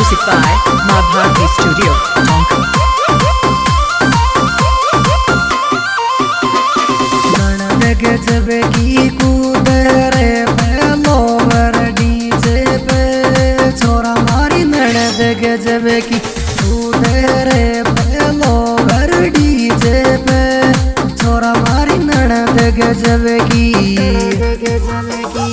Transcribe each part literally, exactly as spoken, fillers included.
Music by Madhavi Studio, Tonka. गजब की कूद रे लोवर डीजे पे छोरा मारी ननद गजब की कूद रे लोवर डीजे पे छोरा मारी ननद गजब की गजब की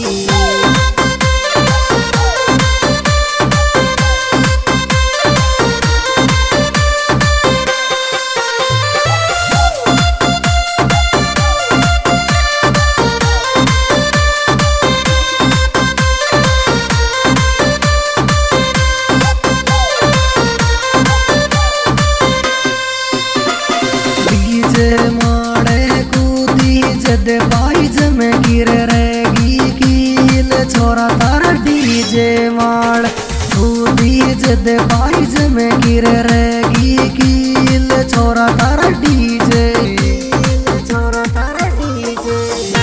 जद बाइज में गिर रहेगी कील छोरा तारा डीजे माड़ कूदी जद बाइज में गिर रहेगी कील छोरा तारा डीजे छोरा तारा DJ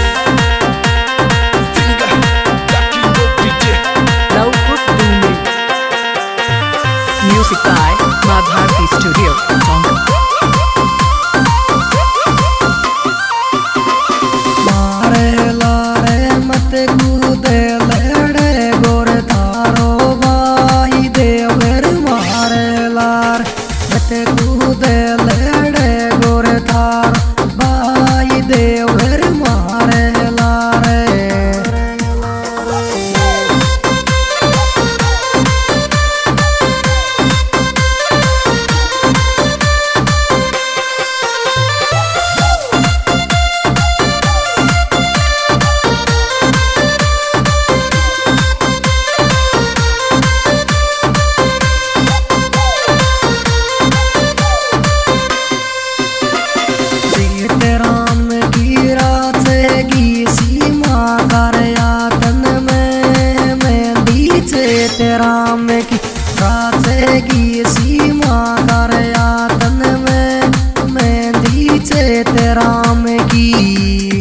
Music by Madhavi Studio, Tonka. कूद लड़े गोर थार बाई देवर मारे लारे राम की राजेगी सीमा कर यातन में मेहंदी चेत राम की।